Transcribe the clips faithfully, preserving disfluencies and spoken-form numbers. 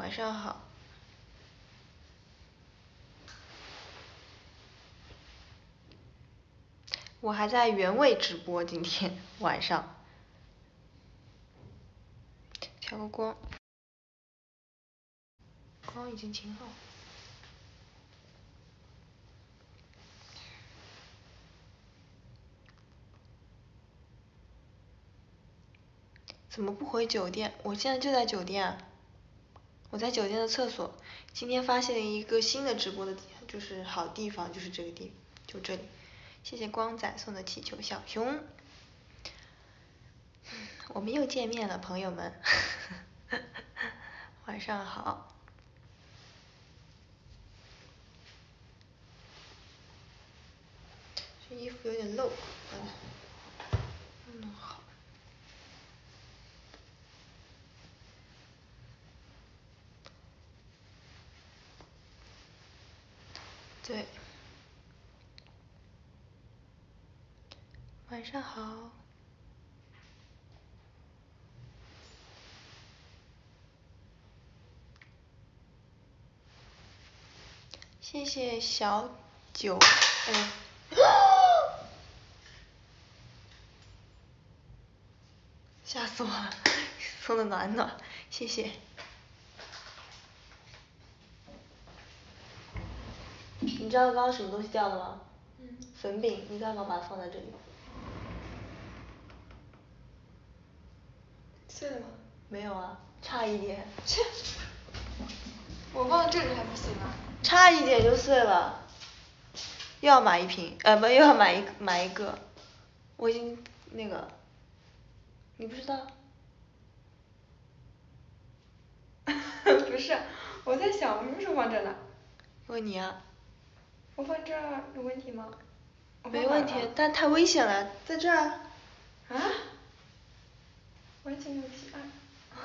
晚上好。我还在原位直播，今天晚上。调个光，光已经挺好。怎么不回酒店？我现在就在酒店啊。我在酒店的厕所。今天发现了一个新的直播的，就是好地方，就是这个地，就这里。谢谢光仔送的气球小熊。我们又见面了，朋友们。晚上好。这衣服有点露，嗯，好。对。晚上好。谢谢小九，嗯。吓死我了，送的暖暖，谢谢。你知道刚刚什么东西掉了吗？嗯。粉饼，你干嘛把它放在这里？ 碎了吗？ 没有啊，差一点。 切，我放这里还不行啊？ 差一点就碎了。又要买一瓶，呃，不，又要买一买一个。我已经那个，你不知道？ 不是，我在想我什么时候放这了？ 问你啊。 我放这儿有问题吗？ 没问题，但太危险了，在这儿。 啊？完全没有提案。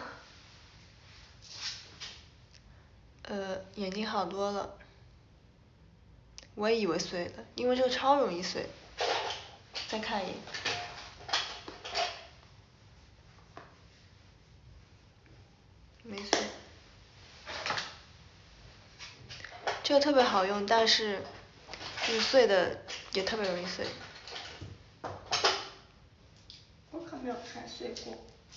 呃，眼睛好多了。我也以为碎了，因为这个超容易碎。再看一眼。没碎。这个特别好用，但是就是碎的也特别容易碎。 我可没有摔碎过。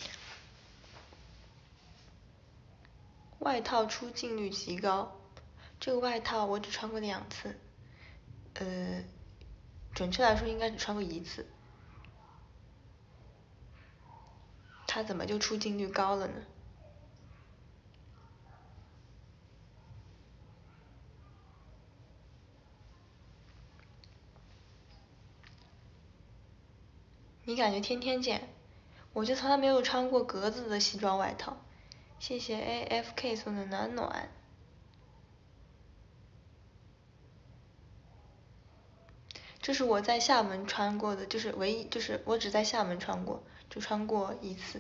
外套出镜率极高，这个外套我只穿过两次，呃，准确来说应该只穿过一次。它怎么就出镜率高了呢？你感觉天天见，我就从来没有穿过格子的西装外套。谢谢 A F K 送的暖暖。这是我在厦门穿过的，就是唯一，就是我只在厦门穿过，就穿过一次。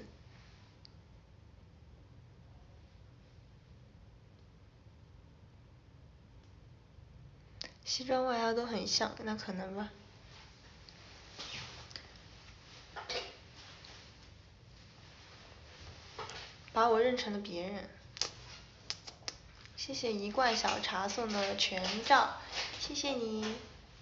西装外套都很像，那可能吧。把我认成了别人。谢谢一罐小茶送的全罩，谢谢你。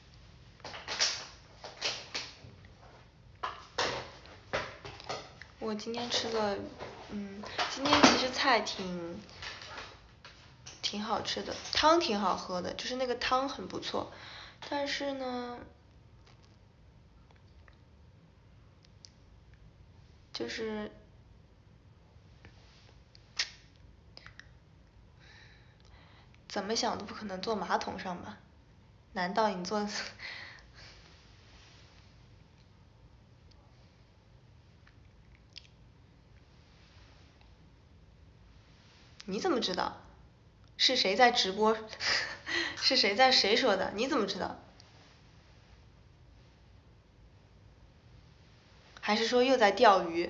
我今天吃了，嗯，今天其实菜挺挺好吃的，汤挺好喝的，就是那个汤很不错，但是呢，就是怎么想都不可能坐马桶上吧？难道你坐？你怎么知道？是谁在直播？是谁在谁说的？你怎么知道？还是说又在钓鱼？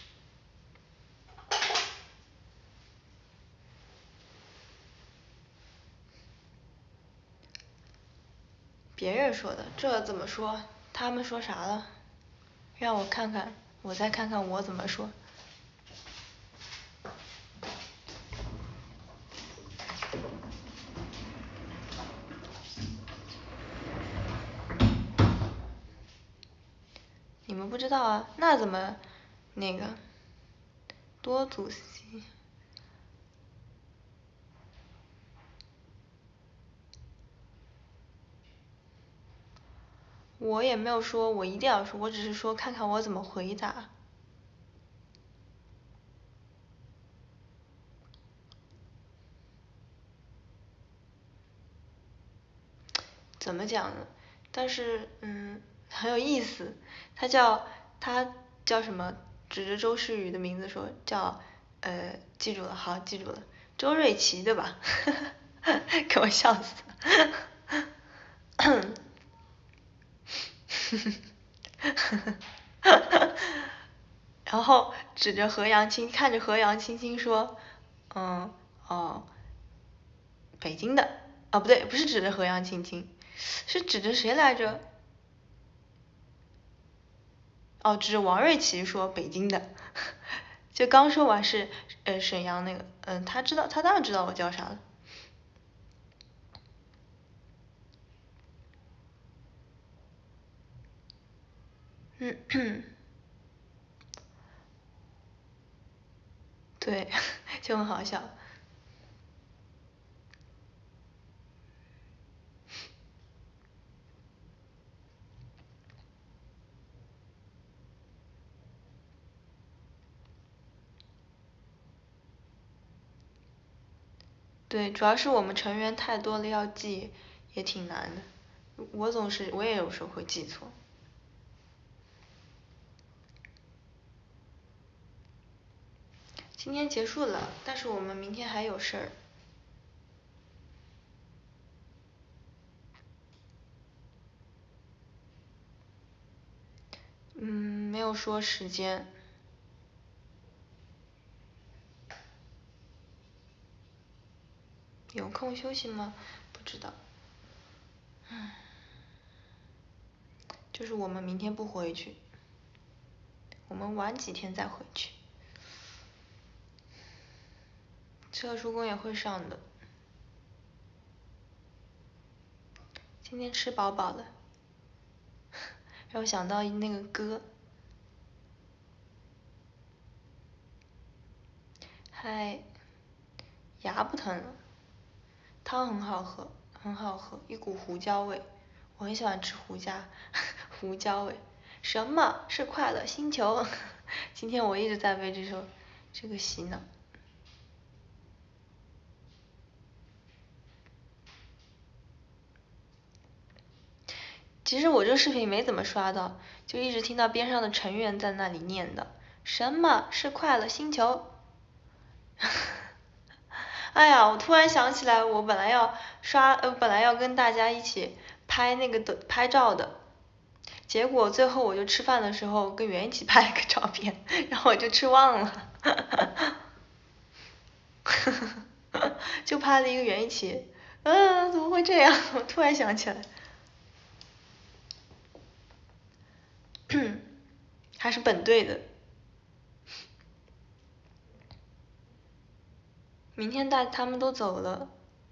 别人说的，这怎么说？他们说啥了？让我看看，我再看看我怎么说。 们不知道啊？那怎么那个多组系？我也没有说我一定要说，我只是说看看我怎么回答。怎么讲呢？但是嗯，很有意思。他叫他叫什么？指着周诗雨的名字说叫呃，记住了，好，记住了，周瑞琪对吧？给我笑死了。然后指着何阳青，看着何阳青青说，嗯，哦，北京的，哦不对，不是指着何阳青青，是指着谁来着？哦，指着王瑞琪说北京的，就刚说完是呃沈阳那个，嗯，他知道，他当然知道我叫啥了。嗯，对，就很好笑。对，主要是我们成员太多了，要记也挺难的。我总是，我也有时候会记错。今天结束了，但是我们明天还有事儿。嗯，没有说时间。有空休息吗？不知道。唉，就是我们明天不回去，我们晚几天再回去。特殊工也会上的。今天吃饱饱了，让我想到那个歌。嗨，牙不疼了，汤很好喝，很好喝，一股胡椒味，我很喜欢吃胡椒，胡椒味。什么是快乐星球？今天我一直在为这首这个洗脑。其实我这视频没怎么刷到，就一直听到边上的成员在那里念的，什么是快乐星球？哎呀，我突然想起来，我本来要刷，呃，本来要跟大家一起拍那个的拍照的，结果最后我就吃饭的时候跟圆一起拍了个照片，然后我就吃忘了，就拍了一个圆一起，嗯，怎么会这样？我突然想起来，还是本队的。明天大他们都走了。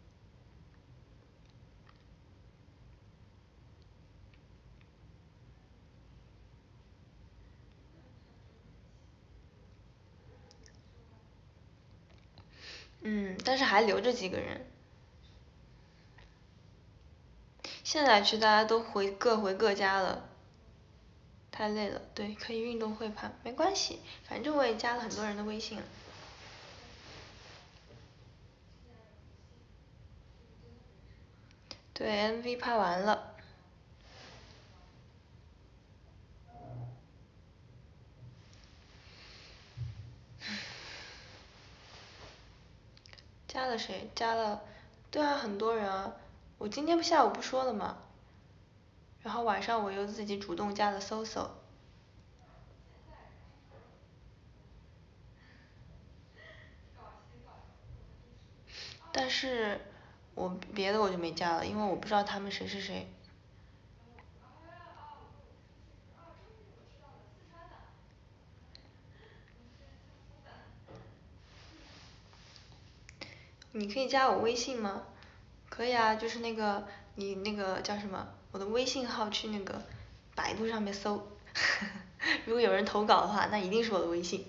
嗯，但是还留着几个人。现在去大家都回各回各家了，太累了。对，可以运动会拍，没关系，反正我也加了很多人的微信了。对 M V 拍完了。加了谁？加了，对啊，很多人啊。我今天下午不说了吗？然后晚上我又自己主动加了搜搜。但是我别的我就没加了，因为我不知道他们谁是谁。你可以加我微信吗？可以啊，就是那个你那个叫什么？我的微信号去那个百度上面搜如果有人投稿的话，那一定是我的微信。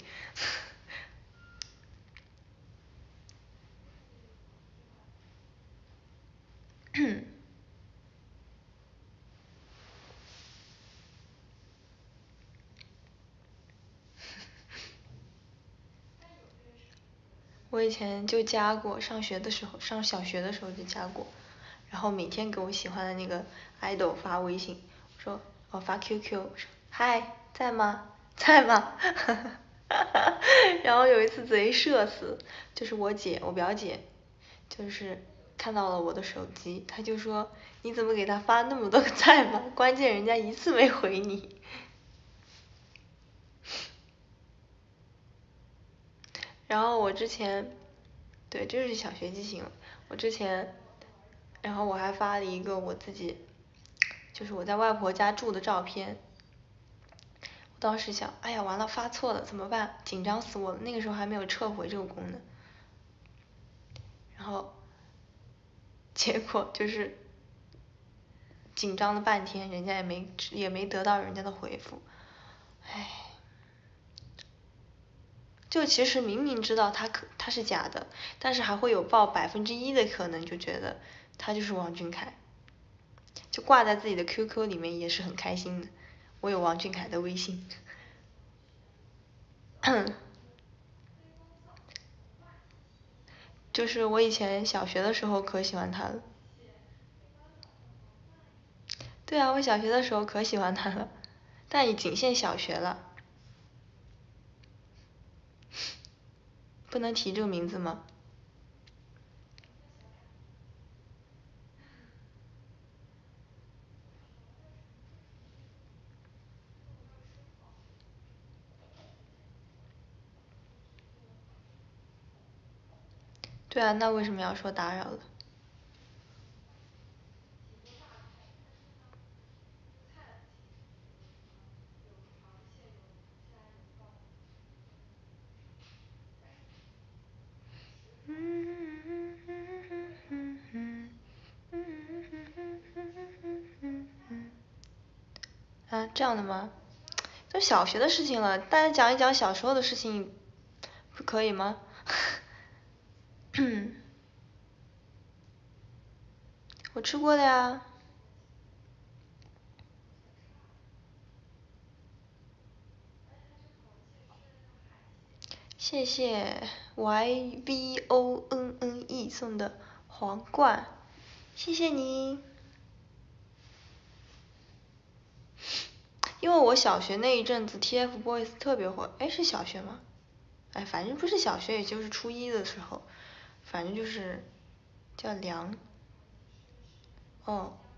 我以前就加过，上学的时候，上小学的时候就加过，然后每天给我喜欢的那个 idol 发微信，说哦发 Q Q，说嗨在吗？在吗？然后有一次贼社死，就是我姐，我表姐，就是看到了我的手机，她就说你怎么给他发那么多个在吗？关键人家一次没回你。然后我之前，对，这是小学记性了。我之前，然后我还发了一个我自己，就是我在外婆家住的照片。我当时想，哎呀，完了，发错了，怎么办？紧张死我了。那个时候还没有撤回这个功能。然后，结果就是紧张了半天，人家也没也没得到人家的回复，唉。就其实明明知道他可他是假的，但是还会有报百分之一的可能，就觉得他就是王俊凯，就挂在自己的 Q Q 里面也是很开心的。我有王俊凯的微信。就是我以前小学的时候可喜欢他了。对啊，我小学的时候可喜欢他了，但也仅限小学了。不能提这个名字吗？对啊，那为什么要说打扰了？啊，这样的吗？都小学的事情了，大家讲一讲小时候的事情，不可以吗？我吃过的呀。谢谢 Y V O N N E 送的皇冠，谢谢你。因为我小学那一阵子 T F boys 特别火，哎是小学吗？哎反正不是小学，也就是初一的时候，反正就是叫梁。哦。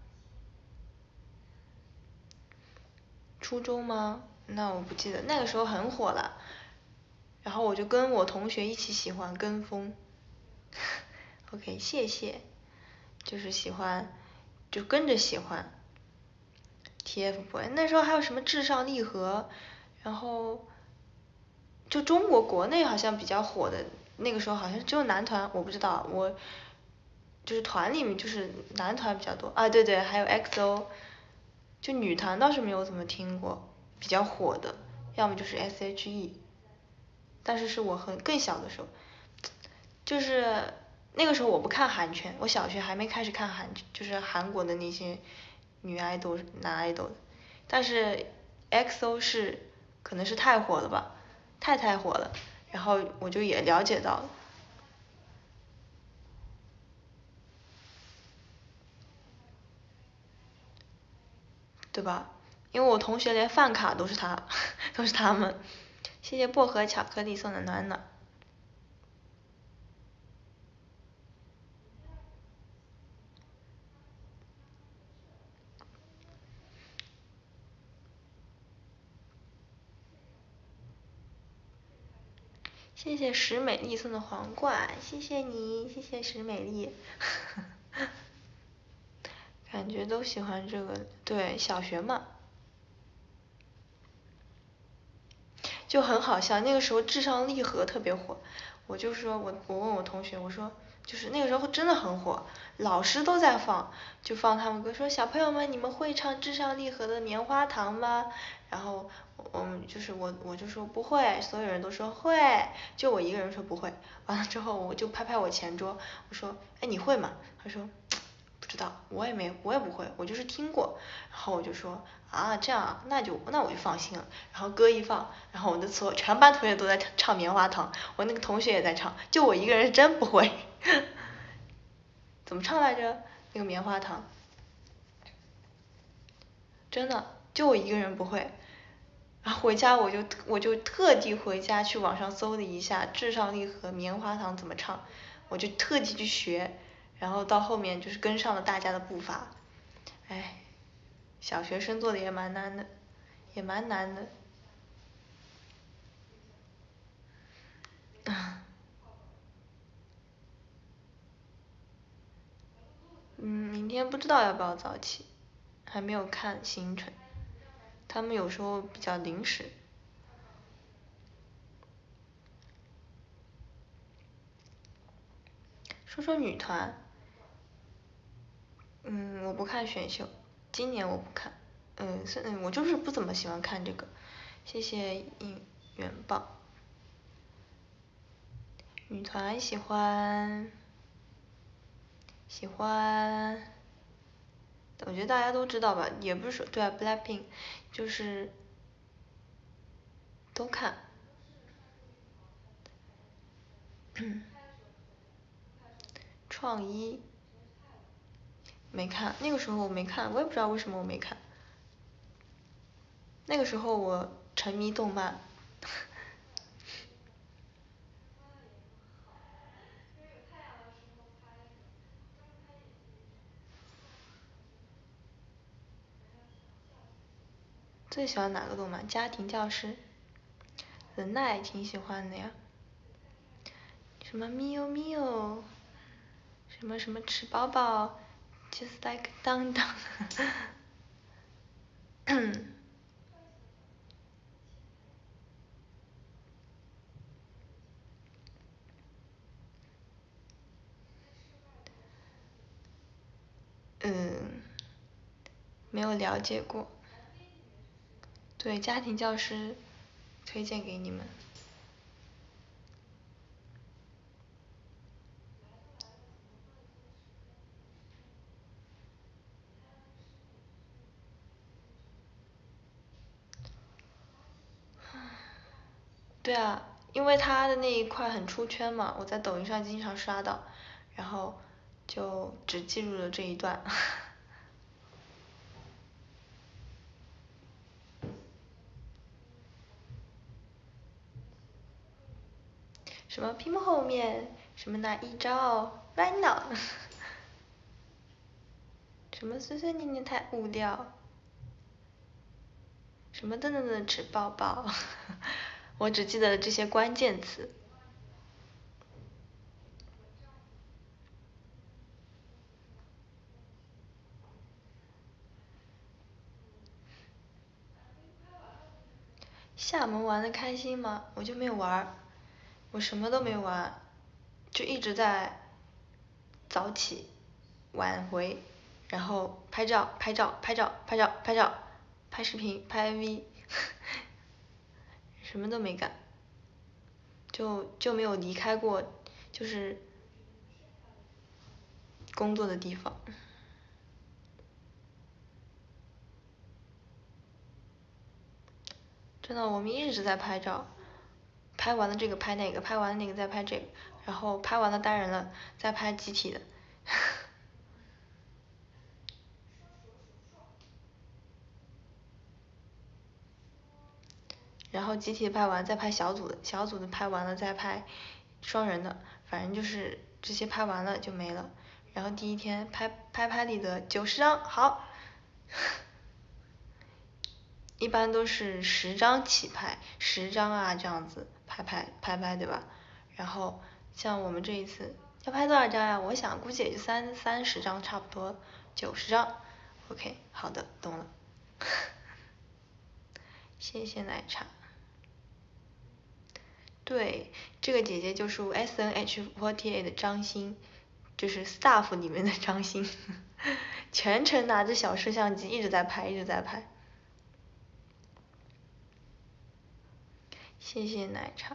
初中吗？那我不记得，那个时候很火了。然后我就跟我同学一起喜欢跟风。OK 谢谢，就是喜欢就跟着喜欢 T F boys，那时候还有什么至上励合，然后就中国国内好像比较火的，那个时候好像只有男团，我不知道，我就是团里面就是男团比较多啊，对对，还有 X O， 就女团倒是没有怎么听过，比较火的，要么就是 S H E， 但是是我很更小的时候，就是那个时候我不看韩圈，我小学还没开始看韩，就是韩国的那些女爱豆、男爱豆，但是 X O 是可能是太火了吧，太太火了，然后我就也了解到了，对吧？因为我同学连饭卡都是他，都是他们。谢谢薄荷巧克力送的暖暖。谢谢石美丽送的皇冠，谢谢你，谢谢石美丽。感觉都喜欢这个，对，小学嘛，就很好笑。那个时候至上励合特别火，我就说我我问我同学，我说就是那个时候真的很火，老师都在放，就放他们歌，说小朋友们你们会唱至上励合的棉花糖吗？然后我们就是我我就说不会，所有人都说会，就我一个人说不会。完了之后我就拍拍我前桌，我说哎你会吗？他说不知道，我也没我也不会，我就是听过。然后我就说啊这样啊，那就那我就放心了。然后歌一放，然后我的所全班同学都在唱棉花糖，我那个同学也在唱，就我一个人真不会。怎么唱来着？那个棉花糖，真的就我一个人不会。然后回家我就我就特地回家去网上搜了一下至上励合棉花糖怎么唱，我就特地去学，然后到后面就是跟上了大家的步伐。哎，小学生做的也蛮难的，也蛮难的。嗯，明天不知道要不要早起，还没有看行程。他们有时候比较临时。说说女团，嗯，我不看选秀，今年我不看，嗯，是嗯，我就是不怎么喜欢看这个。谢谢应援棒。女团喜欢，喜欢，我觉得大家都知道吧，也不是说对啊 ，BLACKPINK，就是都看。创一没看，那个时候我没看，我也不知道为什么我没看。那个时候我沉迷动漫。最喜欢哪个动漫？家庭教师。忍耐挺喜欢的呀。什么咪哟咪哟，什么什么吃饱饱 ，just like 当当。嗯，没有了解过。对，家庭教师，推荐给你们。对啊，因为他的那一块很出圈嘛，我在抖音上经常刷到，然后就只记住了这一段。什么屏幕后面，什么哪一招，right now。什么碎碎念念太无聊，什么噔噔噔吃饱饱。我只记得这些关键词。厦门玩的开心吗？我就没有玩，我什么都没玩，就一直在早起晚回，然后拍照拍照拍照拍照拍照，拍视频拍 M V。什么都没干，就就没有离开过，就是工作的地方。真的，我们一直在拍照，拍完了这个拍那个，拍完了那个再拍这个，然后拍完了单人了再拍集体的。然后集体拍完再拍小组的，小组的拍完了再拍双人的，反正就是这些拍完了就没了。然后第一天拍拍拍立得九十张，好。一般都是十张起拍，十张啊这样子拍拍拍拍对吧？然后像我们这一次要拍多少张呀？我想估计也就三三十张差不多，九十张。OK， 好的，懂了。谢谢奶茶。 对，这个姐姐就是 S N H 四十八 的张欣，就是 staff 里面的张欣，全程拿着小摄像机一直在拍，一直在拍。谢谢奶茶。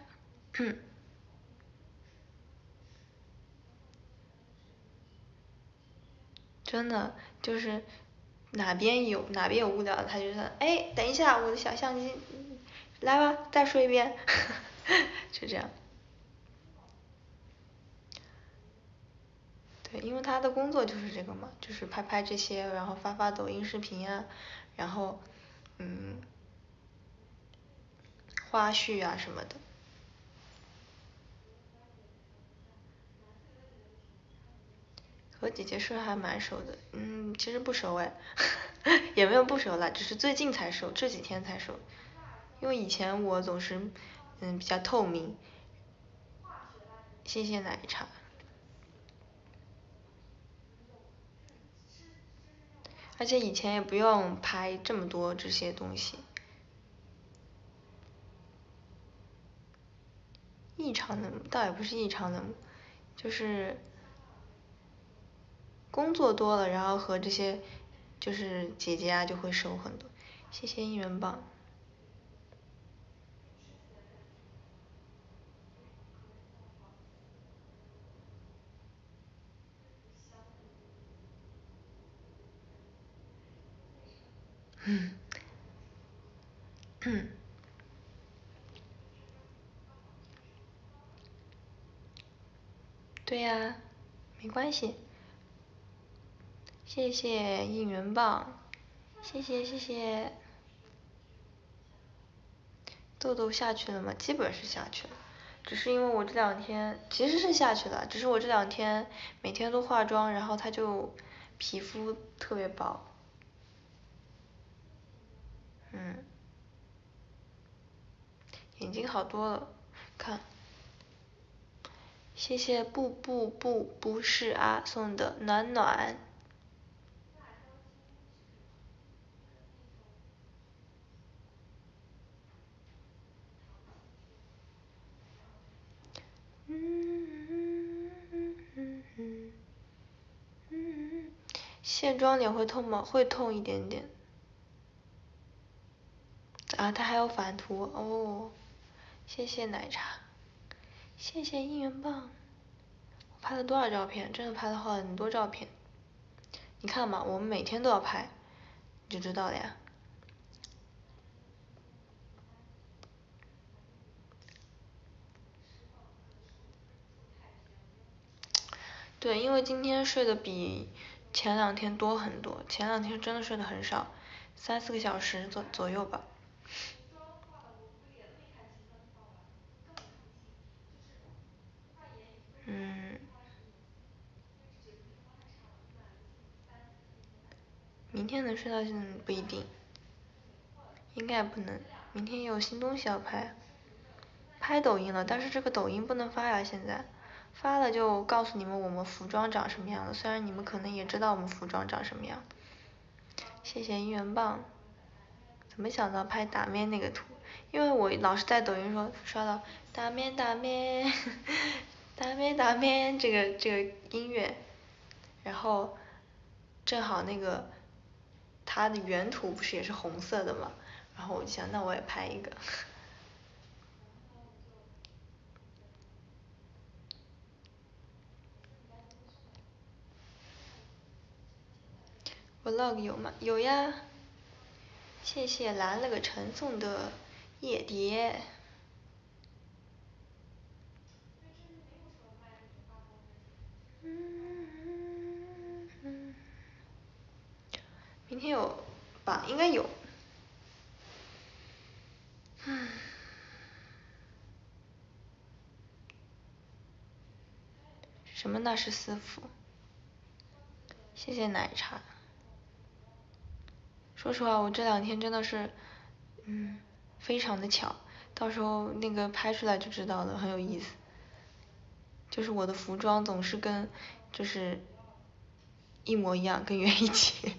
真的就是哪边有哪边有物料，他就说，哎，等一下，我的小相机，来吧，再说一遍，就这样。对，因为他的工作就是这个嘛，就是拍拍这些，然后发发抖音视频啊，然后嗯，花絮啊什么的。和姐姐是还蛮熟的，嗯，其实不熟哎，也没有不熟啦，只是最近才熟，这几天才熟。因为以前我总是嗯比较透明。谢谢奶茶。而且以前也不用拍这么多这些东西。异常的倒也不是异常的，就是工作多了，然后和这些就是姐姐啊就会熟很多。谢谢应援棒。嗯。嗯。对呀，没关系。谢谢应援棒，谢谢谢谢。痘痘下去了吗？基本是下去了，只是因为我这两天其实是下去了，只是我这两天每天都化妆，然后它就皮肤特别薄。嗯。眼睛好多了，看。谢谢不不不不是啊送的暖暖。卸妆脸会痛吗？会痛一点点。啊，它还有反图哦。谢谢奶茶，谢谢应援棒。我拍了多少照片？真的拍了很多照片。你看嘛，我们每天都要拍，你就知道了呀。对，因为今天睡的比前两天多很多，前两天真的睡得很少，三四个小时左左右吧。嗯。明天能睡到嗯不一定，应该不能，明天有新东西要拍。拍抖音了，但是这个抖音不能发呀现在，发了就告诉你们我们服装长什么样的，虽然你们可能也知道我们服装长什么样。谢谢应援棒。怎么想到拍打面那个图？因为我老是在抖音说刷到打面打面打面打面这个这个音乐，然后正好那个它的原图不是也是红色的嘛，然后我就想那我也拍一个。vlog 有吗？有呀。谢谢蓝了个橙送的夜蝶。明天有吧？应该有。嗯。什么那是私服？谢谢奶茶。说实话，我这两天真的是，嗯，非常的巧，到时候那个拍出来就知道了，很有意思。就是我的服装总是跟，就是一模一样，跟袁一起。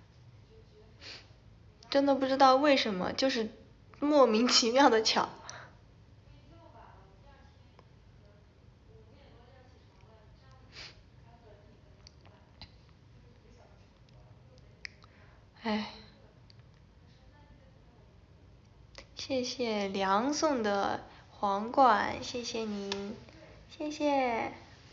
真的不知道为什么，就是莫名其妙的巧。 唉。谢谢梁送的皇冠，谢谢您，谢谢。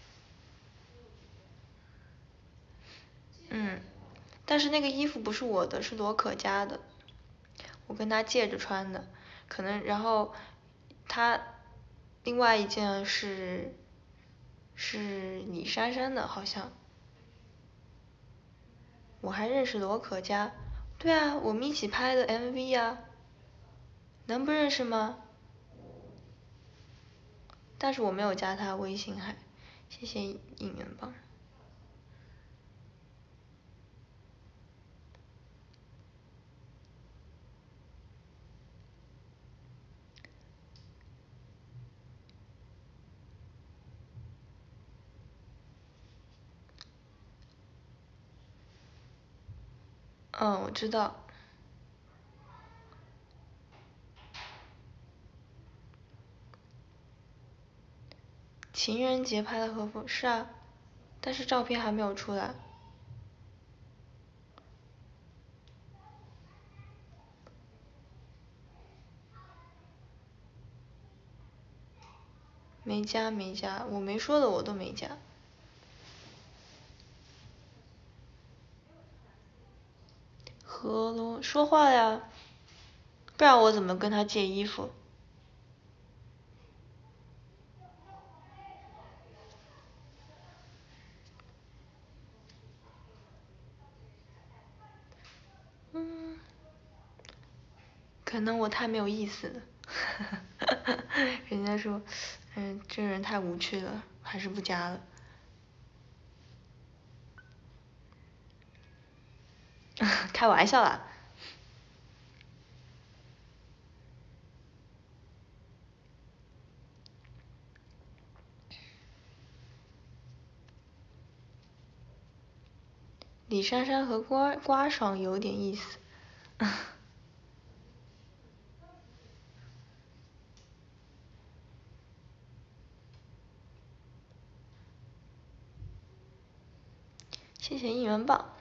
嗯，但是那个衣服不是我的，是罗可家的，我跟他借着穿的，可能然后他另外一件是是李珊珊的，好像。我还认识罗可家，对啊，我们一起拍的 M V 啊，能不认识吗？但是我没有加他微信还，谢谢应援棒。嗯，我知道。情人节拍的和服，是啊，但是照片还没有出来。没加没加，我没说的我都没加。和罗说话呀，不然我怎么跟他借衣服？嗯，可能我太没有意思了，人家说，嗯，这人太无趣了，还是不加了。开玩笑啦。李珊珊和瓜瓜爽有点意思。谢谢应援棒。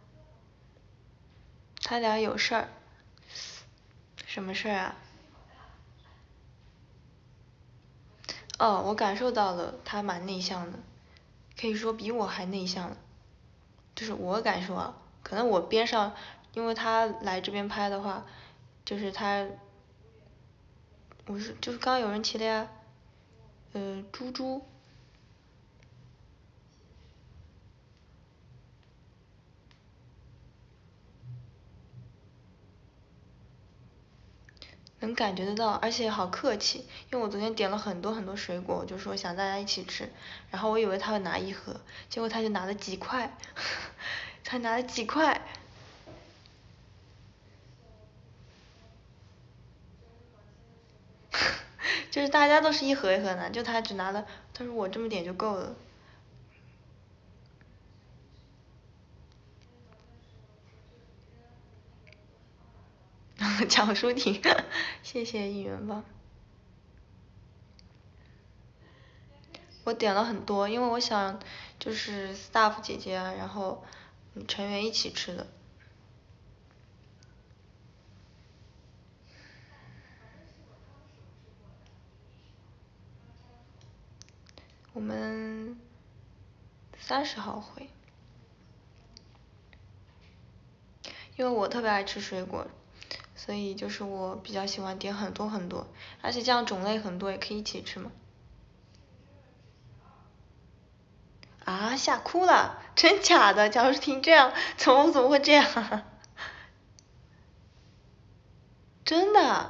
他俩有事儿。什么事儿啊？哦，我感受到了，他蛮内向的，可以说比我还内向。就是我感受啊，可能我边上，因为他来这边拍的话，就是他，我是就是刚刚有人提的呀，呃，猪猪。能感觉得到，而且好客气，因为我昨天点了很多很多水果，我就说想大家一起吃，然后我以为他会拿一盒，结果他就拿了几块，他拿了几块。就是大家都是一盒一盒拿，就他只拿了，他说我这么点就够了。讲述挺，谢谢应援棒。我点了很多，因为我想就是 staff 姐姐啊，然后成员一起吃的。我们三十号会。因为我特别爱吃水果，所以就是我比较喜欢点很多很多，而且这样种类很多也可以一起吃嘛。啊，吓哭了，真假的？贾淑婷这样，怎么怎么会这样？真的？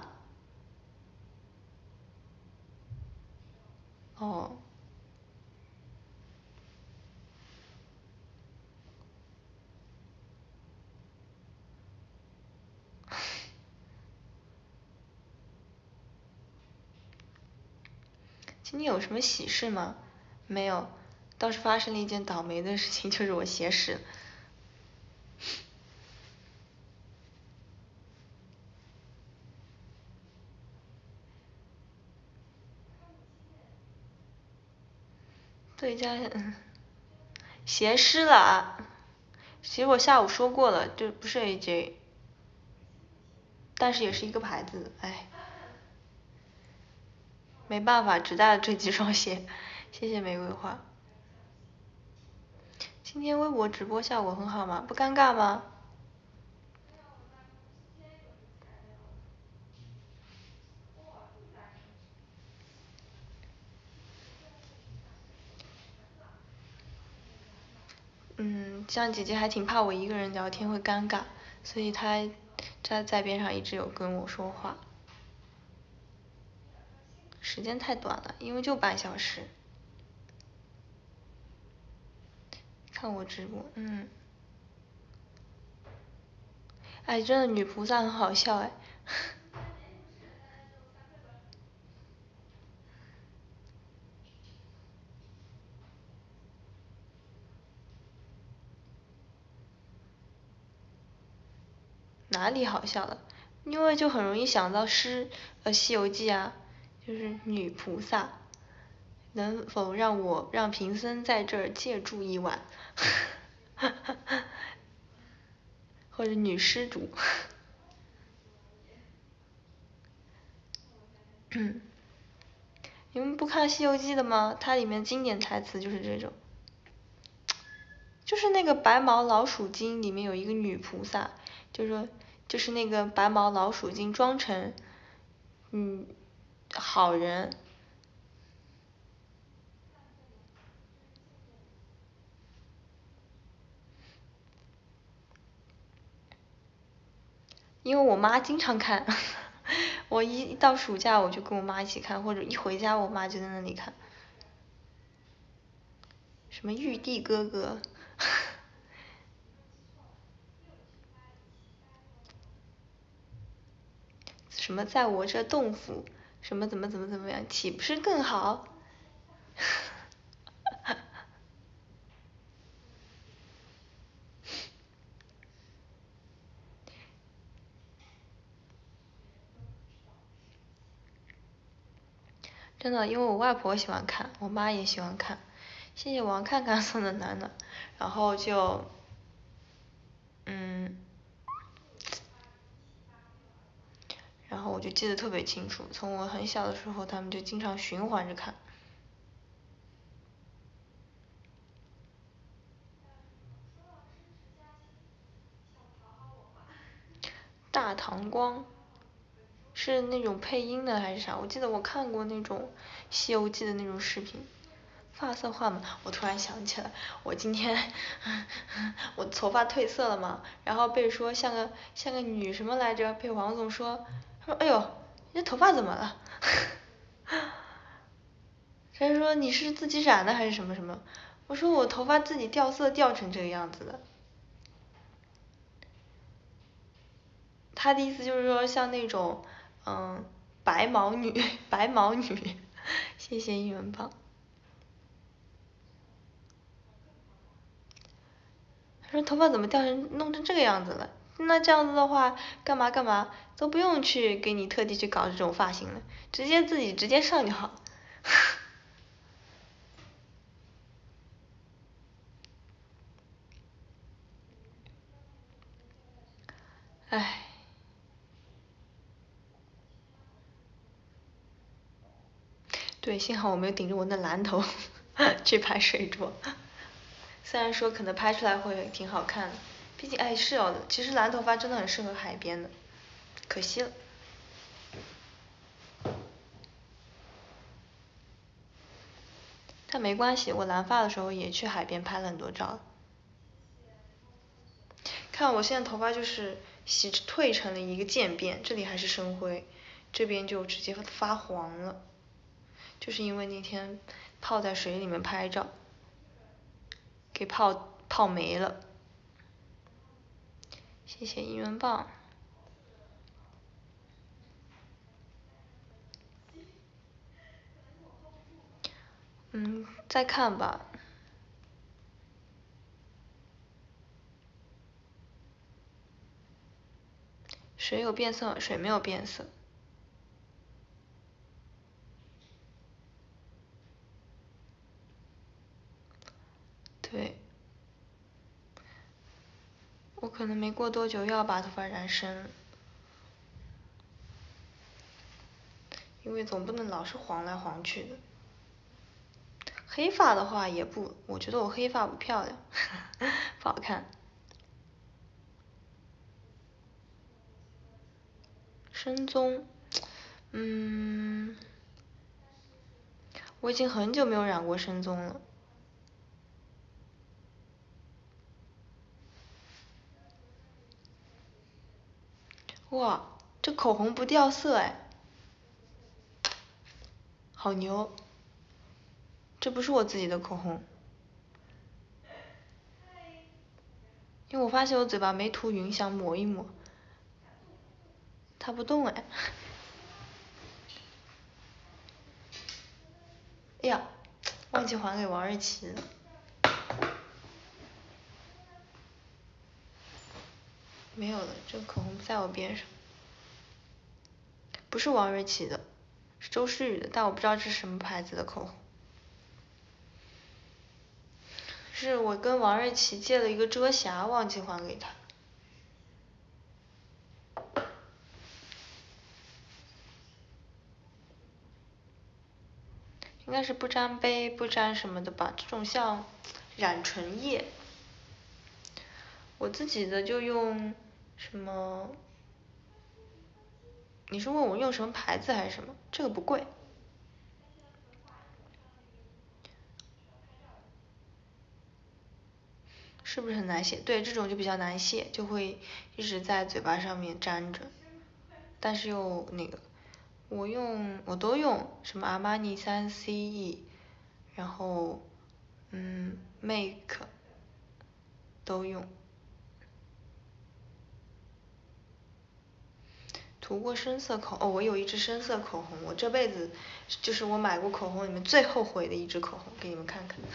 哦。今天有什么喜事吗？没有，倒是发生了一件倒霉的事情，就是我斜屎。对家，嗯，斜湿了啊， 其实我下午说过了，这不是 A J， 但是也是一个牌子，哎，没办法，只带了这几双鞋。谢谢玫瑰花。今天微博直播效果很好吗？不尴尬吗？嗯，像姐姐还挺怕我一个人聊天会尴尬，所以她她在边上一直有跟我说话。时间太短了，因为就半小时。看我直播，嗯。哎，真的女菩萨很好笑哎。哪里好笑了？因为就很容易想到诗呃《西游记》啊，就是女菩萨，能否让我让贫僧在这儿借住一晚？或者女施主。你们不看《西游记》的吗？它里面经典台词就是这种。就是那个白毛老鼠精里面有一个女菩萨，就是说就是那个白毛老鼠精装成嗯好人。因为我妈经常看，我一一到暑假我就跟我妈一起看，或者一回家我妈就在那里看。什么玉帝哥哥。什么在我这洞府，什么怎么怎么怎么样，岂不是更好？真的，因为我外婆喜欢看，我妈也喜欢看。谢谢王看看送的男的，然后就，嗯，然后我就记得特别清楚，从我很小的时候，他们就经常循环着看。大唐光是那种配音的还是啥？我记得我看过那种《西游记》的那种视频。发色换嘛，我突然想起来，我今天我头发褪色了嘛，然后被说像个像个女什么来着，被王总说，他说哎呦，你这头发怎么了？他说你是自己染的还是什么什么？我说我头发自己掉色掉成这个样子的。他的意思就是说像那种嗯白毛女白毛女，谢谢英文棒。他说头发怎么掉成弄成这个样子了？那这样子的话，干嘛干嘛都不用去给你特地去搞这种发型了，直接自己直接上就好。唉，对，幸好我没有顶着我那蓝头去拍水桌，虽然说可能拍出来会挺好看的，毕竟哎是哦，其实蓝头发真的很适合海边的，可惜了。但没关系，我蓝发的时候也去海边拍了很多照。看我现在头发就是洗褪成了一个渐变，这里还是深灰，这边就直接发黄了，就是因为那天泡在水里面拍照，给泡泡没了。谢谢一元棒。嗯，再看吧。水有变色，水没有变色。对。 我可能没过多久又要把头发染深，因为总不能老是黄来黄去的。黑发的话也不，我觉得我黑发不漂亮，不好看。深棕，嗯，我已经很久没有染过深棕了。哇，这口红不掉色哎，好牛！这不是我自己的口红，因为我发现我嘴巴没涂匀，想抹一抹，它不动哎。哎呀，忘记还给王瑞琪了。没有了，这个口红不在我边上。不是王瑞琪的，是周诗雨的，但我不知道这是什么牌子的口红。是我跟王瑞琪借了一个遮瑕，忘记还给他。应该是不沾杯不沾什么的吧，这种像染唇液。我自己的就用什么？你是问我用什么牌子还是什么？这个不贵。是不是很难卸？对，这种就比较难卸，就会一直在嘴巴上面粘着，但是又那个，我用我都用什么阿玛尼三 C E， 然后嗯 Make 都用。涂过深色口哦，我有一支深色口红，我这辈子就是我买过口红里面最后悔的一支口红，给你们看看。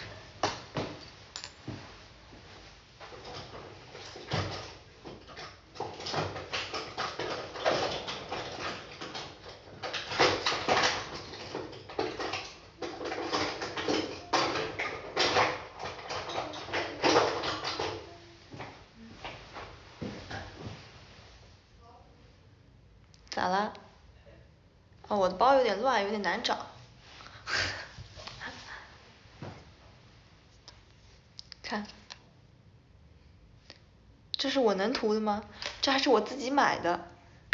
咋了？哦，我的包有点乱，有点难找。看，这是我能涂的吗？这还是我自己买的。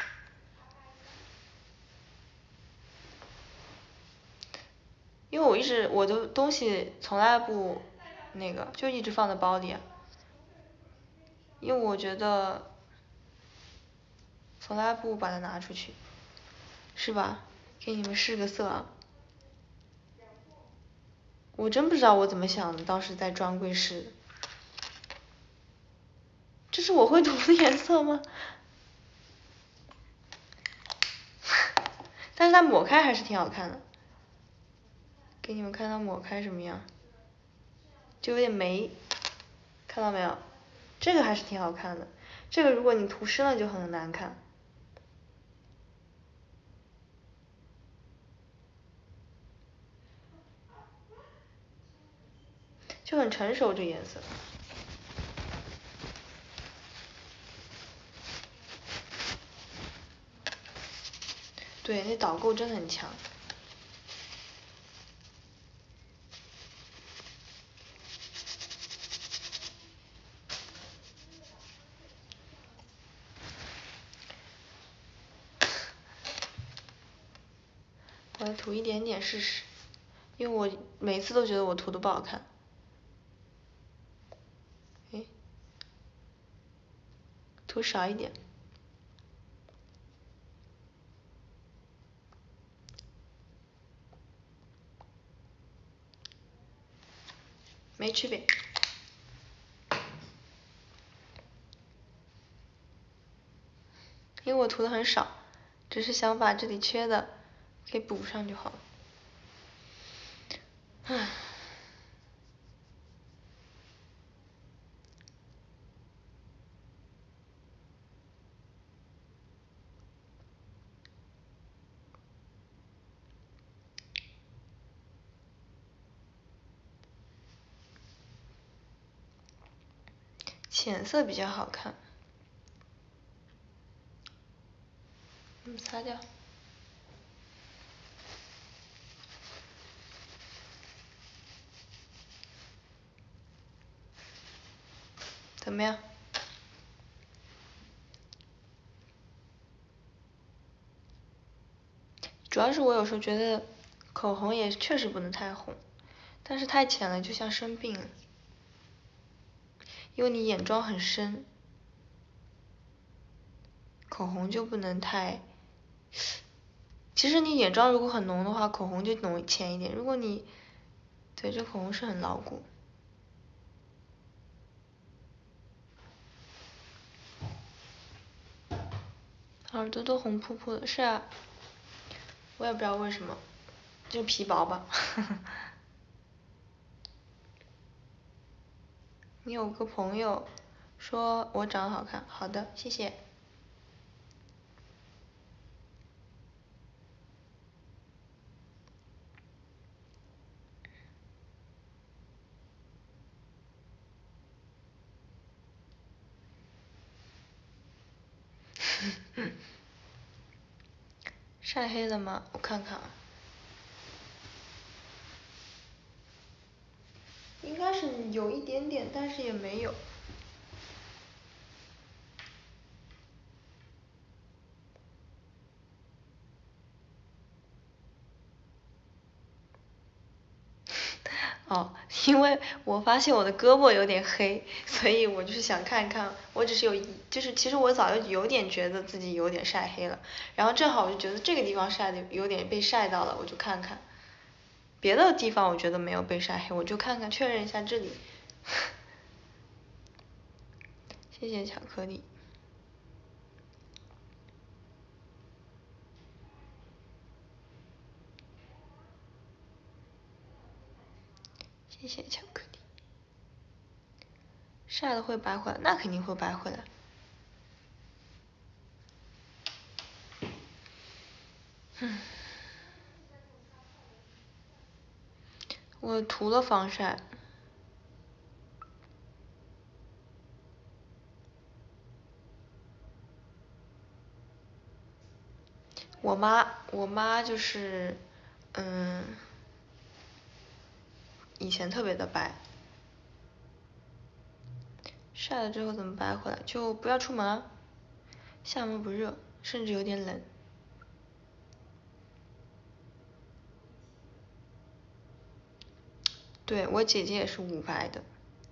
因为我一直我的东西从来不那个，就一直放在包里。因为我觉得从来不把它拿出去，是吧？给你们试个色啊。我真不知道我怎么想的，当时在专柜试。这是我会涂的颜色吗？但是它抹开还是挺好看的。给你们看它抹开什么样，就有点霉，看到没有？这个还是挺好看的，这个如果你涂深了就很难看。就很成熟这颜色。对，那导购真的很强。我来涂一点点试试，因为我每次都觉得我涂的不好看。诶，涂少一点。没区别。因为我涂的很少，只是想把这里缺的给补上就好了。唉。 浅色比较好看。嗯，擦掉。怎么样？主要是我有时候觉得口红也确实不能太红，但是太浅了就像生病了。因为你眼妆很深，口红就不能太。其实你眼妆如果很浓的话，口红就浓浅一点。如果你，对，这口红是很牢固。耳朵都红扑扑的，是啊，我也不知道为什么，就皮薄吧。你有个朋友说我长得好看，好的，谢谢。晒黑了吗？我看看啊。应该是有一点点，但是也没有。哦，因为我发现我的胳膊有点黑，所以我就是想看看，我只是有一，就是其实我早就有点觉得自己有点晒黑了，然后正好我就觉得这个地方晒的有点被晒到了，我就看看。别的地方我觉得没有被晒黑，我就看看确认一下这里。谢谢巧克力。谢谢巧克力。晒了会白回来，那肯定会白回来。嗯。我涂了防晒。我妈，我妈就是，嗯，以前特别的白，晒了之后怎么白回来？就不要出门啊，厦门不热，甚至有点冷。对，我姐姐也是无白的。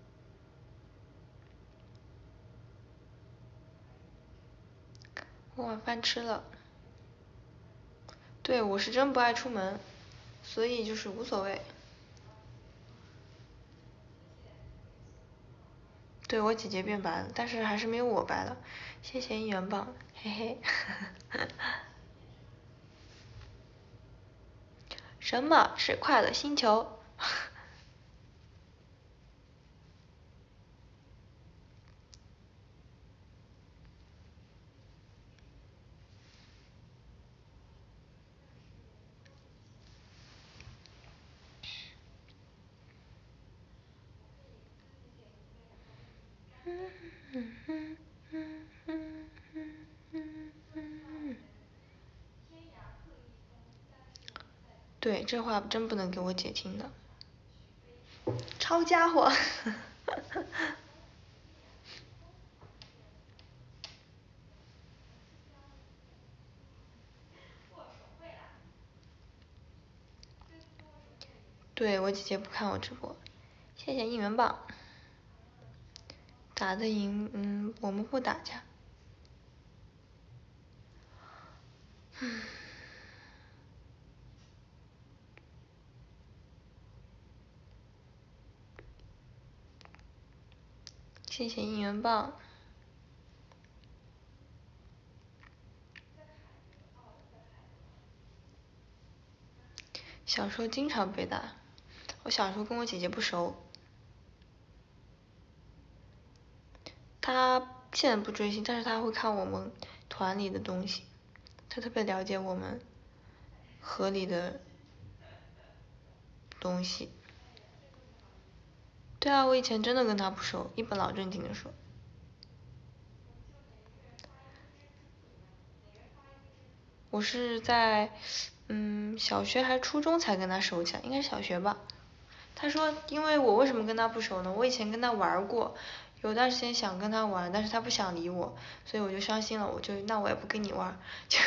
我晚饭吃了。对，我是真不爱出门，所以就是无所谓。对，我姐姐变白了，但是还是没有我白了。谢谢一元棒，嘿嘿。什么是快乐星球？对，这话真不能给我姐听的。抄家伙。对，我姐姐不看我直播。谢谢应援棒。打得赢，嗯，我们不打架。嗯。谢谢应援棒。小时候经常被打，我小时候跟我姐姐不熟，她现在不追星，但是她会看我们团里的东西，她特别了解我们河里的东西。对啊，我以前真的跟她不熟，一本老正经的说。 我是在嗯小学还是初中才跟他熟起来，应该是小学吧。他说，因为我为什么跟他不熟呢？我以前跟他玩过，有段时间想跟他玩，但是他不想理我，所以我就伤心了，我就那我也不跟你玩，就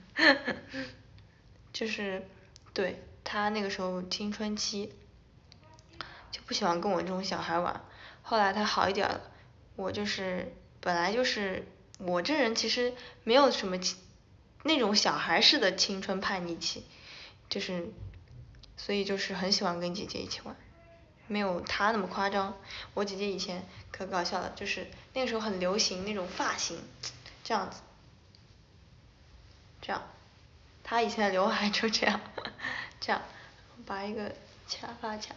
就是对他那个时候青春期，就不喜欢跟我这种小孩玩。后来他好一点了，我就是本来就是我这人其实没有什么那种小孩式的青春叛逆期，就是所以就是很喜欢跟姐姐一起玩，没有她那么夸张。我姐姐以前可搞笑了，就是那个时候很流行那种发型，这样子，这样，她以前的刘海就这样，这样，拔一个卡发卡。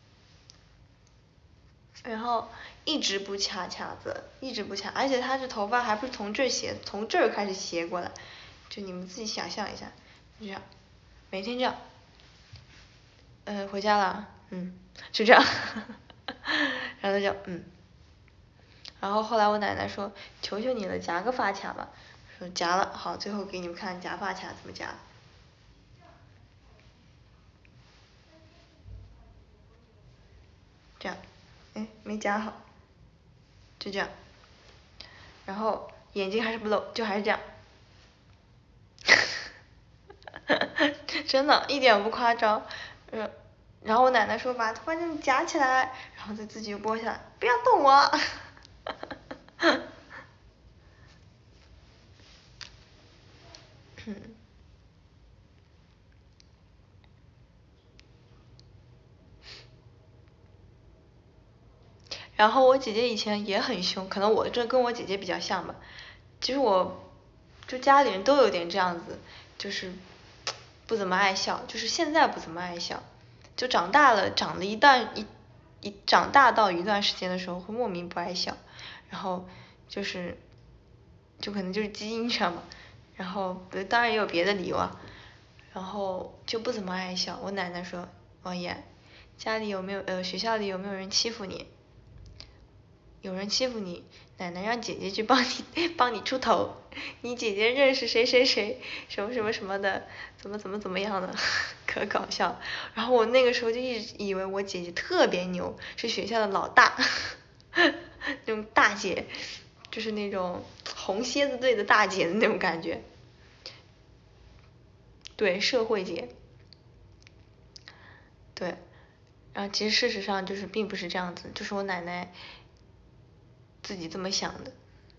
然后一直不卡卡子，一直不卡，而且他这头发还不是从这儿斜，从这儿开始斜过来，就你们自己想象一下，就这样，每天这样，嗯，回家了，嗯，就这样，然后他就嗯，然后后来我奶奶说，求求你了，夹个发卡吧，说夹了，好，最后给你们看夹发卡怎么夹。这样，哎，没夹好，就这样，然后眼睛还是不露，就还是这样，真的，一点不夸张。呃，然后我奶奶说把头发这么夹起来，然后再自己又拨下来，不要动我。然后我姐姐以前也很凶，可能我这跟我姐姐比较像吧。其实我，就家里人都有点这样子，就是不怎么爱笑，就是现在不怎么爱笑，就长大了，长了一段一一长大到一段时间的时候会莫名不爱笑，然后就是，就可能就是基因上嘛，然后当然也有别的理由啊，然后就不怎么爱笑。我奶奶说，王爷，家里有没有呃学校里有没有人欺负你？有人欺负你，奶奶让姐姐去帮你帮你出头，你姐姐认识谁谁谁，什么什么什么的，怎么怎么怎么样的，可搞笑。然后我那个时候就一直以为我姐姐特别牛，是学校的老大，那种大姐，就是那种红蝎子队的大姐的那种感觉，对，社会姐，对。然后其实事实上就是并不是这样子，就是我奶奶自己这么想的。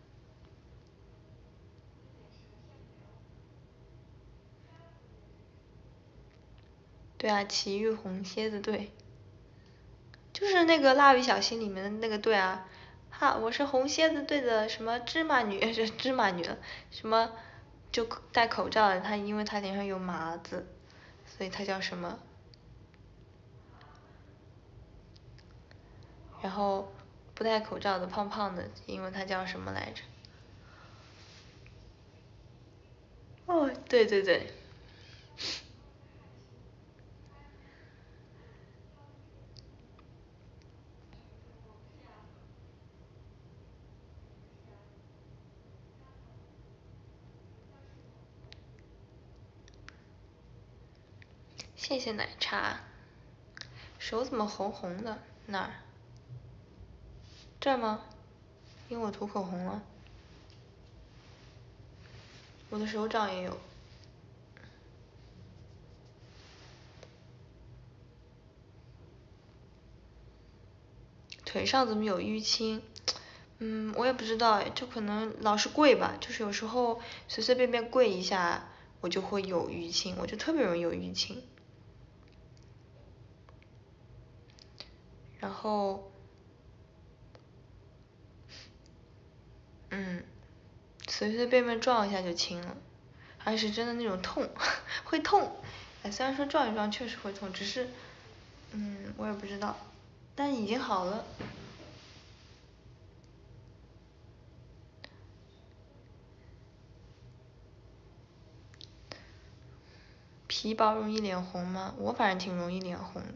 对啊，奇遇红蝎子队，就是那个蜡笔小新里面的那个队啊。哈，我是红蝎子队的什么芝麻女，是芝麻女了，什么就戴口罩的，她因为她脸上有麻子，所以她叫什么？然后不戴口罩的胖胖的，因为她叫什么来着？哦，对对对。谢谢奶茶。手怎么红红的？哪儿？这儿吗？因为我涂口红了。我的手掌也有。腿上怎么有淤青？嗯，我也不知道哎，就可能老是跪吧，就是有时候随随便便跪一下，我就会有淤青，我就特别容易有淤青。然后，嗯，随随便便撞一下就青了，还是真的那种痛，会痛。哎，虽然说撞一撞确实会痛，只是，嗯，我也不知道，但已经好了。皮薄容易脸红吗？我反正挺容易脸红。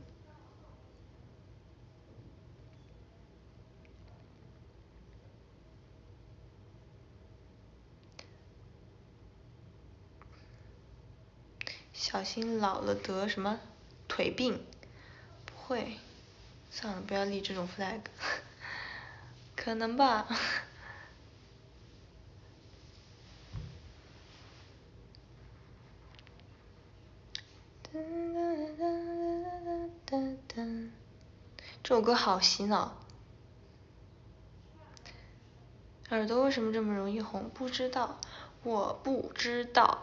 小心老了得什么腿病？不会，算了，不要立这种 flag。可能吧。这首歌好洗脑。耳朵为什么这么容易红？不知道，我不知道。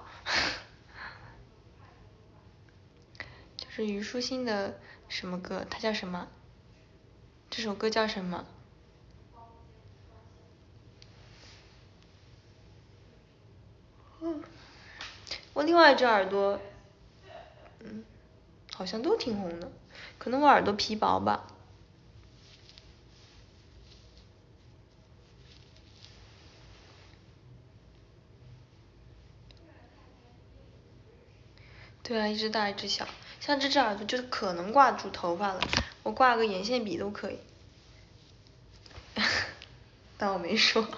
就是虞书欣的什么歌？它叫什么？这首歌叫什么？嗯，我另外一只耳朵，嗯，好像都挺红的，可能我耳朵皮薄吧。对啊，一只大一只小，像这只耳朵就可能挂住头发了，我挂个眼线笔都可以。当我没说。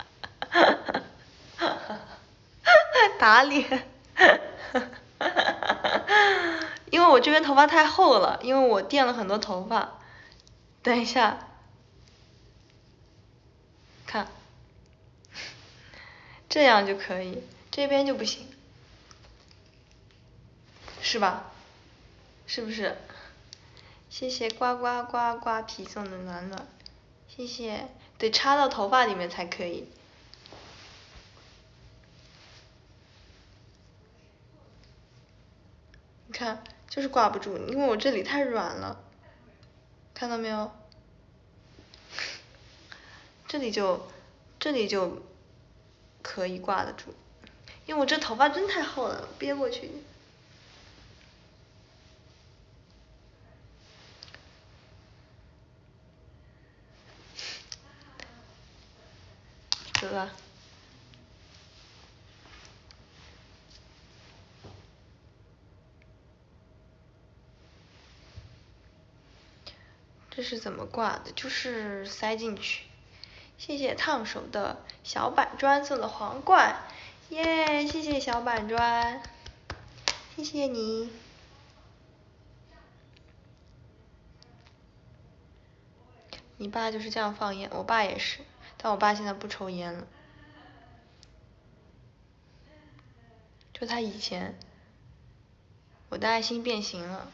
打脸。因为我这边头发太厚了，因为我垫了很多头发。等一下，看，这样就可以，这边就不行，是吧？是不是？谢谢呱呱呱呱皮送的暖暖，谢谢，得插到头发里面才可以。你看，就是挂不住，因为我这里太软了，看到没有？这里就，这里就可以挂得住，因为我这头发真太厚了，憋过去。得了。这是怎么挂的？就是塞进去。谢谢烫手的小板砖送的皇冠，耶！谢谢小板砖，谢谢你。你爸就是这样放烟，我爸也是，但我爸现在不抽烟了。就他以前，我的爱心变形了。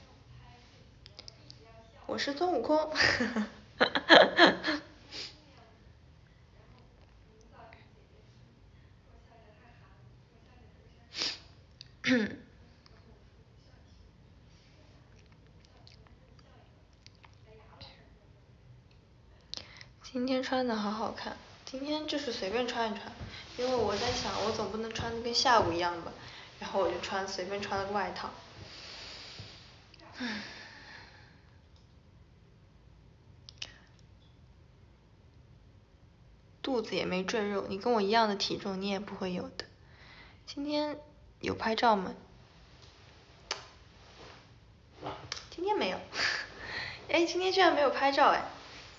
我是孙悟空。今天穿的好好看，今天就是随便穿一穿，因为我在想，我总不能穿的跟下午一样吧，然后我就穿随便穿了个外套。唉。肚子也没赘肉，你跟我一样的体重，你也不会有的。今天有拍照吗？今天没有。哎，今天居然没有拍照哎。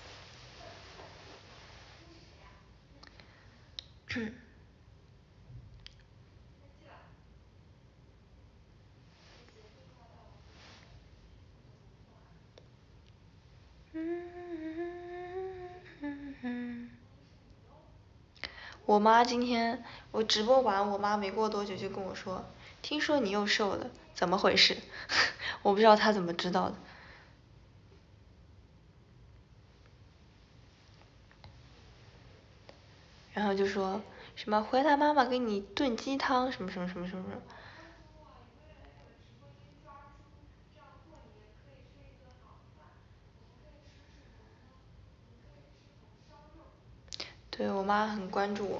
我妈今天我直播完，我妈没过多久就跟我说，听说你又瘦了，怎么回事？我不知道她怎么知道的。然后就说什么回来妈妈给你炖鸡汤什么什么什么什么什么。对，我妈很关注我。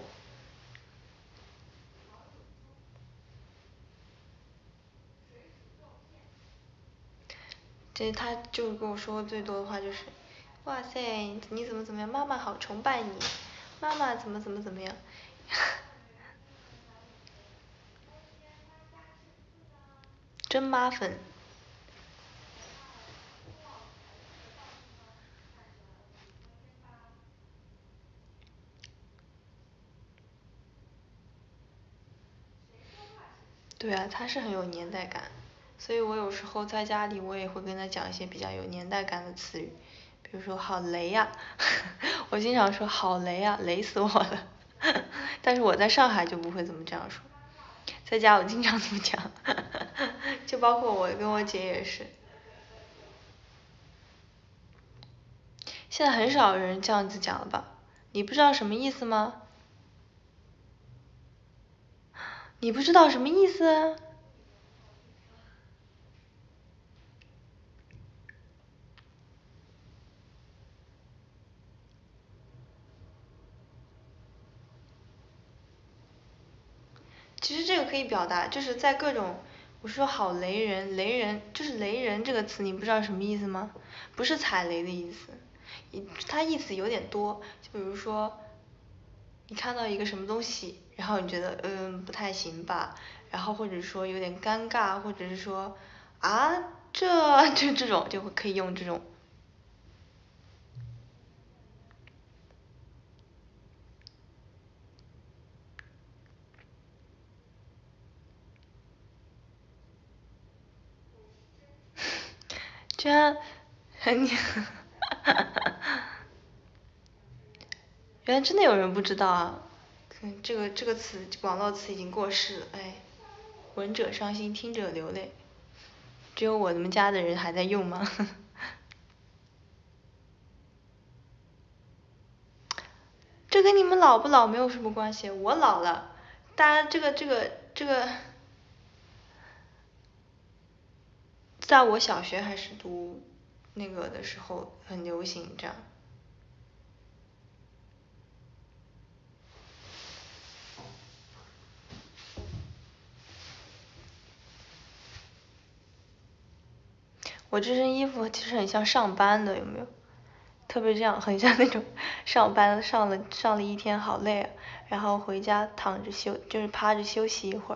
这她就跟我说最多的话就是，哇塞，你怎么怎么样，妈妈好崇拜你，妈妈怎么怎么怎么样。真妈粉。 对啊，他是很有年代感，所以我有时候在家里我也会跟他讲一些比较有年代感的词语，比如说好雷呀、啊，我经常说好雷啊，雷死我了。但是我在上海就不会这么这样说，在家我经常这么讲，就包括我跟我姐也是。现在很少人这样子讲了吧？你不知道什么意思吗？你不知道什么意思？其实这个可以表达，就是在各种，我说好雷人，雷人就是雷人这个词，你不知道什么意思吗？不是踩雷的意思，它意思有点多，就比如说，你看到一个什么东西，然后你觉得嗯不太行吧，然后或者说有点尴尬，或者是说啊这就这种就会可以用这种。居然很原来真的有人不知道啊！嗯，这个这个词网络词已经过时了，哎，闻者伤心，听者流泪。只有我们家的人还在用吗？这跟你们老不老没有什么关系，我老了，大家这个这个这个，在我小学还是读那个的时候很流行这样。我这身衣服其实很像上班的，有没有？特别这样，很像那种上班上了上了一天好累啊，然后回家躺着休，就是趴着休息一会儿。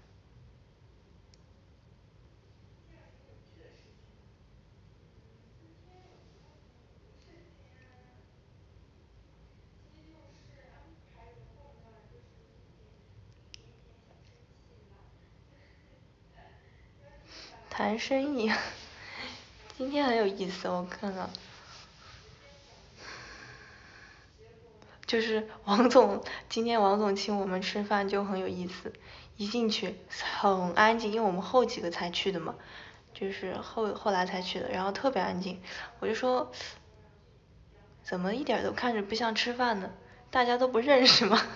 谈生意，今天很有意思，我看到。就是王总，今天王总请我们吃饭就很有意思，一进去很安静，因为我们后几个才去的嘛，就是后后来才去的，然后特别安静，我就说，怎么一点都看着不像吃饭呢？大家都不认识吗？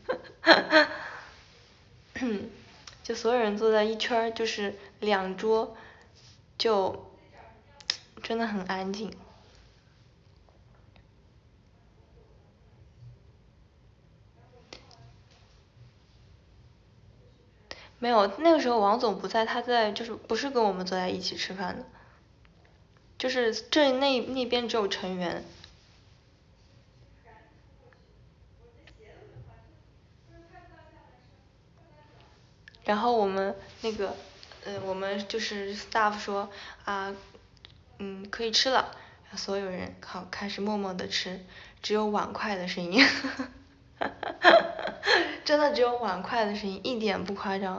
就所有人坐在一圈，就是两桌，就真的很安静。没有，那个时候王总不在，他在就是不是跟我们坐在一起吃饭的，就是这那那边只有成员。然后我们那个，呃，我们就是 staff 说啊，嗯，可以吃了，所有人好开始默默的吃，只有碗筷的声音，真的只有碗筷的声音，一点不夸张。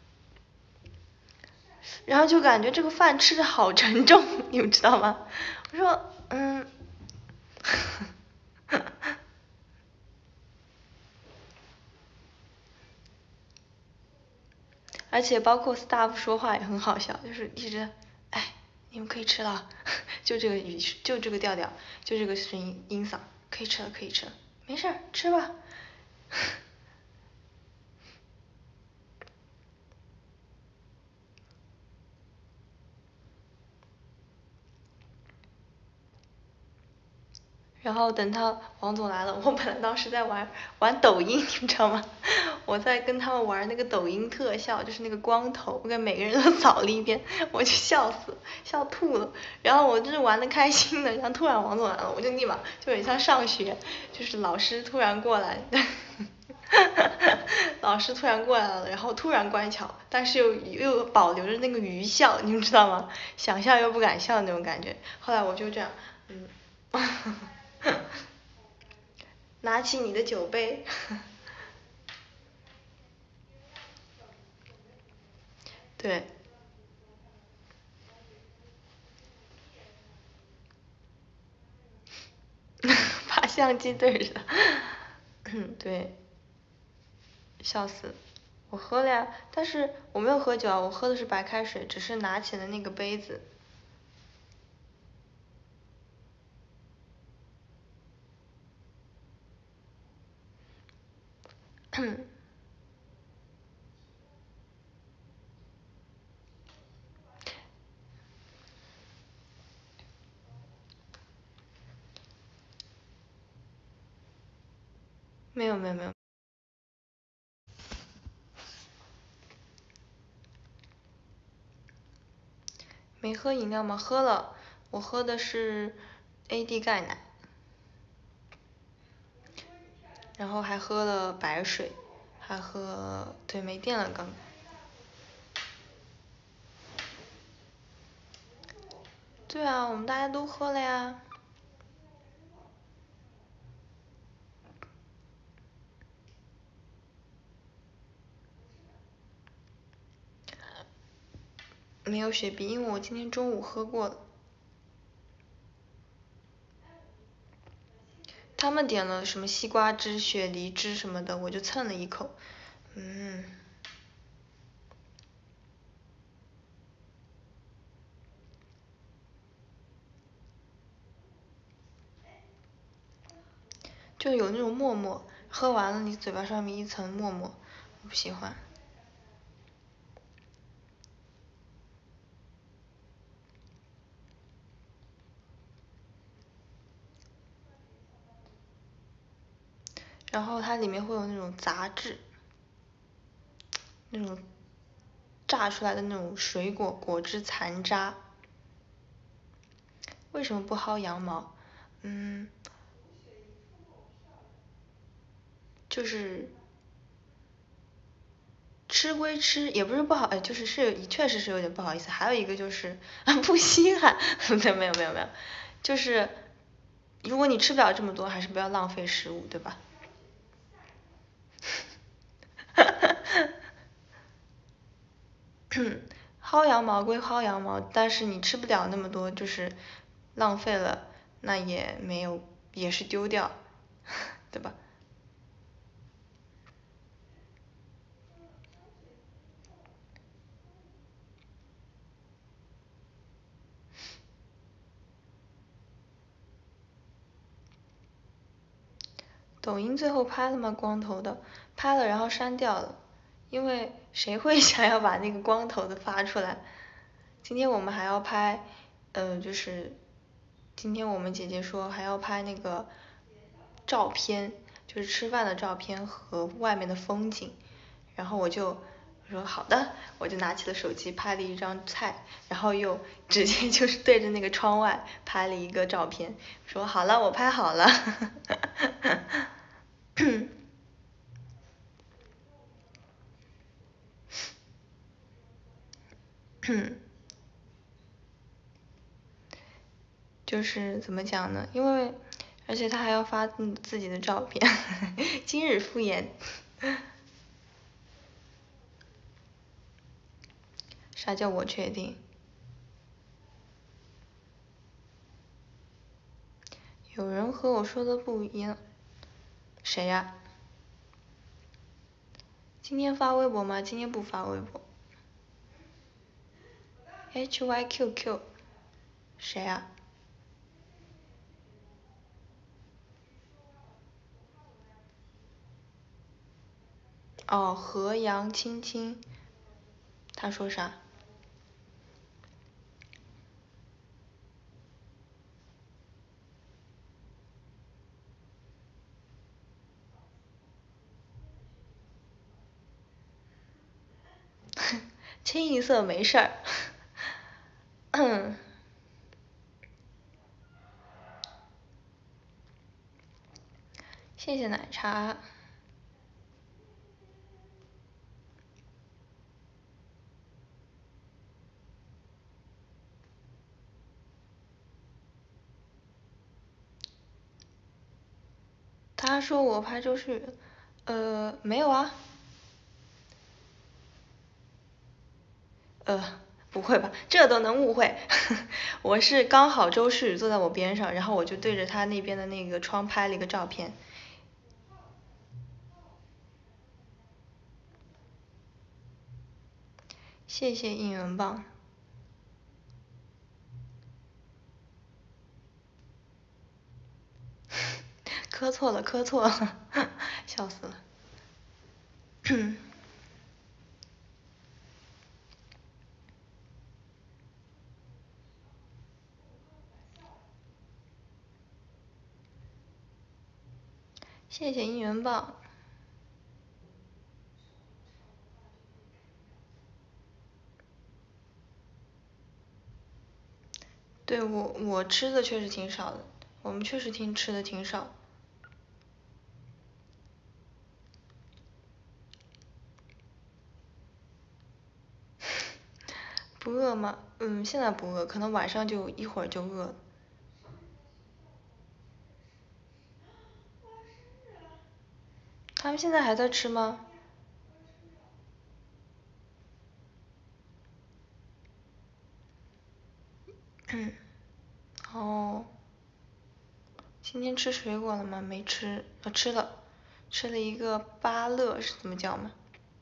然后就感觉这个饭吃的好沉重，你们知道吗？我说，嗯。而且包括 staff 说话也很好笑，就是一直，哎，你们可以吃了，就这个语，就这个调调，就这个声音音嗓，可以吃了，可以吃了，没事儿，吃吧。然后等他王总来了，我本来当时在玩玩抖音，你知道吗？我在跟他们玩那个抖音特效，就是那个光头，我给每个人都扫了一遍，我就笑死，笑吐了。然后我就是玩的开心的，然后突然王总来了，我就立马就很像上学，就是老师突然过来，老师突然过来了，然后突然乖巧，但是又又保留着那个余笑，你们知道吗？想笑又不敢笑那种感觉。后来我就这样，嗯。拿起你的酒杯。 对。把相机对着。嗯，对。笑死。我喝了呀，但是我没有喝酒啊，我喝的是白开水，只是拿起了那个杯子。没有没有没有。没喝饮料吗？喝了，我喝的是 A D 钙奶，然后还喝了白水，还喝，对，没电了刚。对啊，我们大家都喝了呀。没有雪碧，因为我今天中午喝过了。他们点了什么西瓜汁、雪梨汁什么的，我就蹭了一口，嗯。就有那种沫沫，喝完了你嘴巴上面一层沫沫，我不喜欢。然后它里面会有那种杂质，那种榨出来的那种水果果汁残渣。为什么不薅羊毛？嗯，就是吃归吃，也不是不好，哎，就是是有，确实是有点不好意思。还有一个就是不稀罕，没有没有没有没有，就是如果你吃不了这么多，还是不要浪费食物，对吧？薅羊毛归薅羊毛，但是你吃不了那么多，就是浪费了，那也没有，也是丢掉，对吧？抖音最后拍了吗？光头的，拍了然后删掉了，因为谁会想要把那个光头的发出来？今天我们还要拍，呃，就是今天我们姐姐说还要拍那个照片，就是吃饭的照片和外面的风景，然后我就说好的，我就拿起了手机拍了一张菜，然后又直接就是对着那个窗外拍了一个照片，说好了，我拍好了。就是怎么讲呢？因为而且他还要发自己的照片，今日敷衍。啥叫我确定？有人和我说的不一样。谁呀？今天发微博吗？今天不发微博。H Y Q Q。谁呀？哦，河阳青青。他说啥？清一色没事儿。嗯。谢谢奶茶。他说我拍周迅，呃，没有啊。 呃，不会吧，这都能误会。我是刚好周世宇坐在我边上，然后我就对着他那边的那个窗拍了一个照片。谢谢应援棒。磕错了，磕错了，笑死了。谢谢应援棒。对，我我吃的确实挺少的，我们确实挺吃的挺少。不饿吗？嗯，现在不饿，可能晚上就一会儿就饿了。他们现在还在吃吗？嗯，哦，今天吃水果了吗？没吃，我吃了，吃了一个芭乐，是怎么叫吗？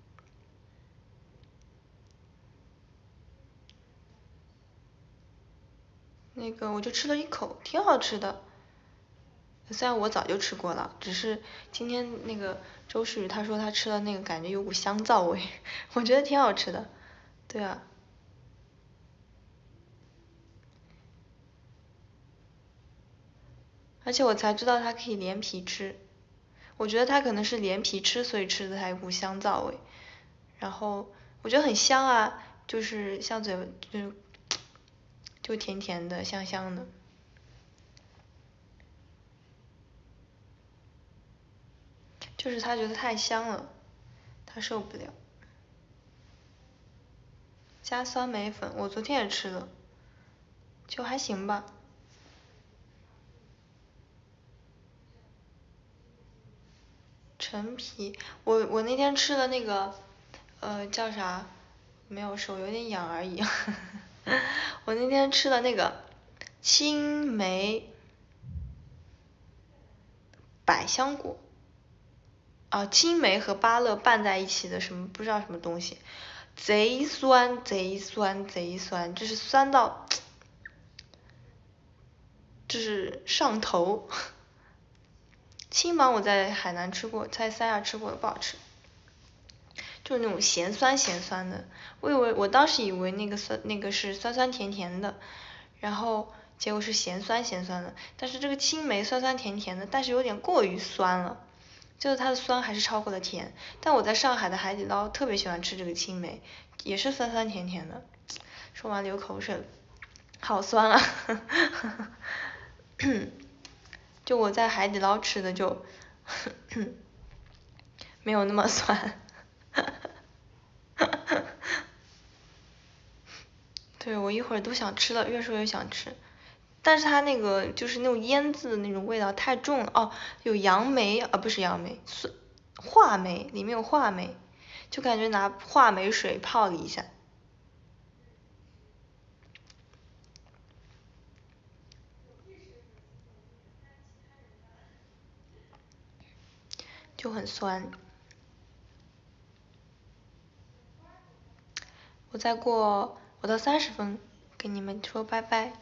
那个我就吃了一口，挺好吃的。虽然我早就吃过了，只是今天那个周世宇他说他吃了那个感觉有股香皂味，我觉得挺好吃的。对啊。而且我才知道它可以连皮吃，我觉得它可能是连皮吃，所以吃的它有股香皂味。然后我觉得很香啊，就是香嘴就就甜甜的，香香的。就是他觉得太香了，他受不了。加酸梅粉，我昨天也吃了，就还行吧。陈皮，我我那天吃了那个，呃，叫啥？没有，手有点痒而已。我那天吃了那个青梅百香果，啊，青梅和芭乐拌在一起的什么不知道什么东西，贼酸贼酸贼酸，就是酸到，就是上头。青芒我在海南吃过，在三亚吃过，不好吃。就是那种咸酸咸酸的，我以为我当时以为那个酸那个是酸酸甜甜的，然后结果是咸酸咸酸的，但是这个青梅酸酸甜甜的，但是有点过于酸了，就是它的酸还是超过了甜。但我在上海的海底捞特别喜欢吃这个青梅，也是酸酸甜甜的，说完流口水了，好酸啊。就我在海底捞吃的就没有那么酸。对，我一会儿都想吃了，越说越想吃。但是它那个就是那种腌制的那种味道太重了哦，有杨梅啊，不是杨梅，是话梅，里面有话梅，就感觉拿话梅水泡了一下，就很酸。我再过，我到三十分跟你们说拜拜。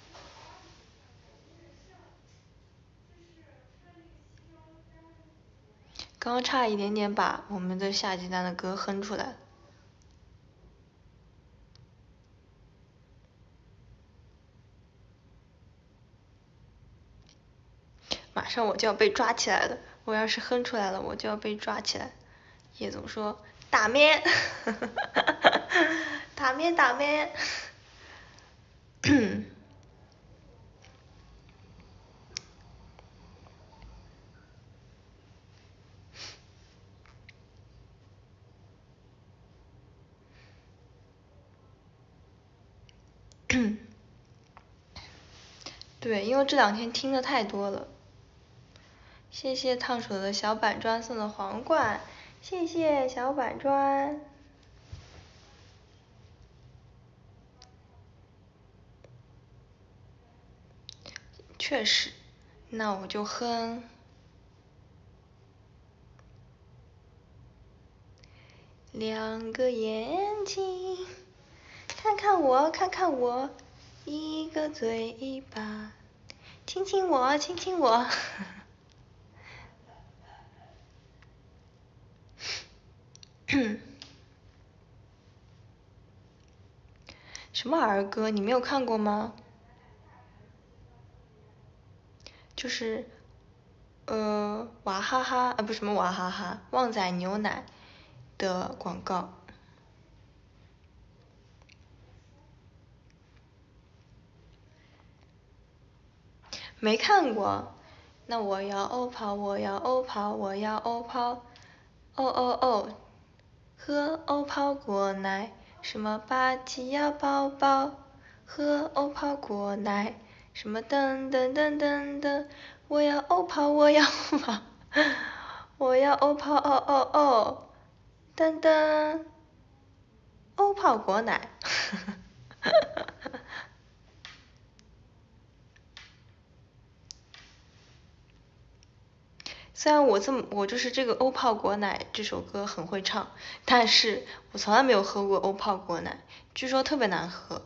刚刚差一点点把我们的下鸡蛋的歌哼出来。马上我就要被抓起来了，我要是哼出来了，我就要被抓起来。叶总说打面，打面打面。对，因为这两天听的太多了。谢谢烫手的小板砖送的皇冠，谢谢小板砖。 确实，那我就哼。两个眼睛，看看我，看看我，一个嘴巴，亲亲我，亲亲我。什么儿歌？你没有看过吗？就是呃娃哈哈啊，不什么娃哈哈，旺仔牛奶的广告。没看过，那我要欧泡，我要欧泡，我要欧泡，哦哦哦，喝欧泡果奶，什么吧唧呀宝宝，喝欧泡果奶，什么噔噔噔噔噔，我要欧泡，我要欧泡，我要欧泡哦哦哦，噔噔，欧泡果奶。虽然我这么我就是这个欧泡果奶这首歌很会唱，但是我从来没有喝过欧泡果奶，据说特别难喝。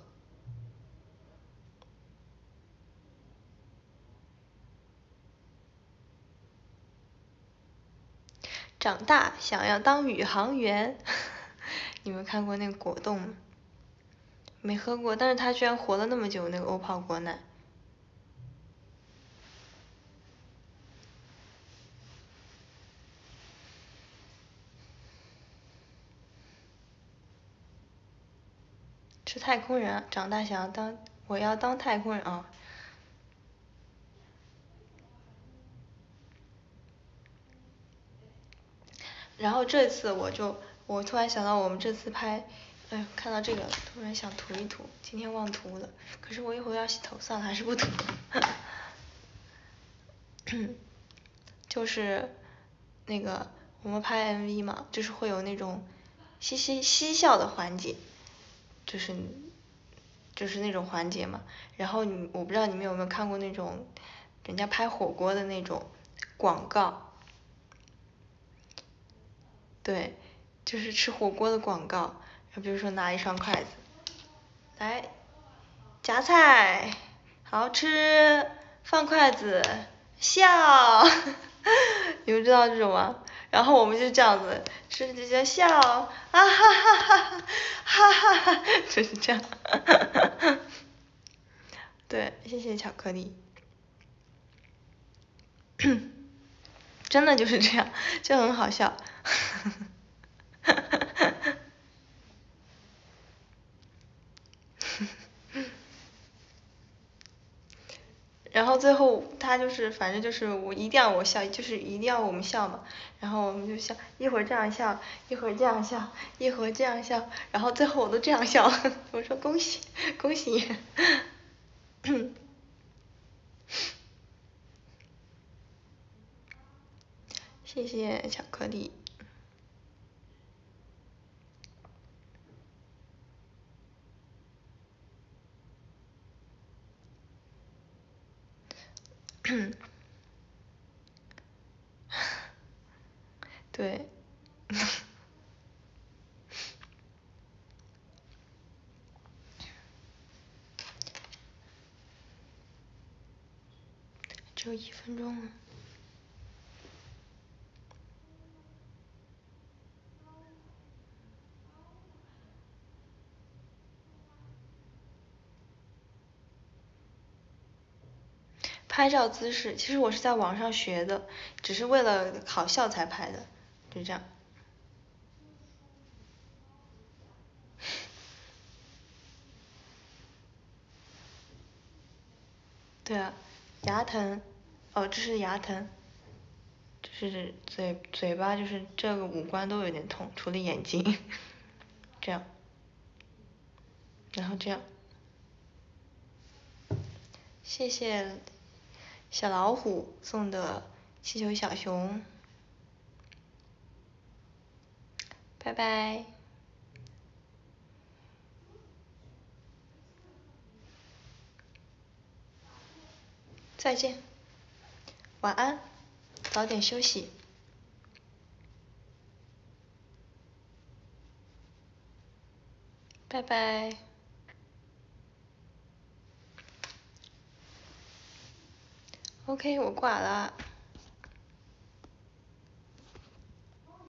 长大想要当宇航员。你们看过那个果冻吗？没喝过，但是它居然活了那么久，那个欧泡果奶。是太空人啊，长大想要当我要当太空人啊。然后这次我就我突然想到我们这次拍，哎呦看到这个突然想涂一涂，今天忘涂了，可是我一会儿要洗头，算了还是不涂。就是那个我们拍 M V 嘛，就是会有那种嘻嘻嬉笑的环节，就是就是那种环节嘛。然后你我不知道你们有没有看过那种人家拍火锅的那种广告，对，就是吃火锅的广告。比如说拿一双筷子，来夹菜，好吃，放筷子，笑。你们知道这种吗？然后我们就这样子，吃着就笑，啊哈哈哈哈哈哈，就是这样。对，谢谢巧克力。真的就是这样，就很好笑。然后最后他就是反正就是我一定要我笑，就是一定要我们笑嘛，然后我们就笑，一会儿这样笑，一会儿这样笑，一会儿这样笑，然后最后我都这样笑。我说恭喜恭喜。谢谢巧克力。对。只有一分钟了。拍照姿势，其实我是在网上学的，只是为了好笑才拍的，就这样。对啊，牙疼，哦，这是牙疼，就是嘴嘴巴就是这个五官都有点痛，除了眼睛。这样，然后这样。谢谢小老虎送的气球小熊，拜拜。 再见，晚安，早点休息，拜拜。OK，我挂了。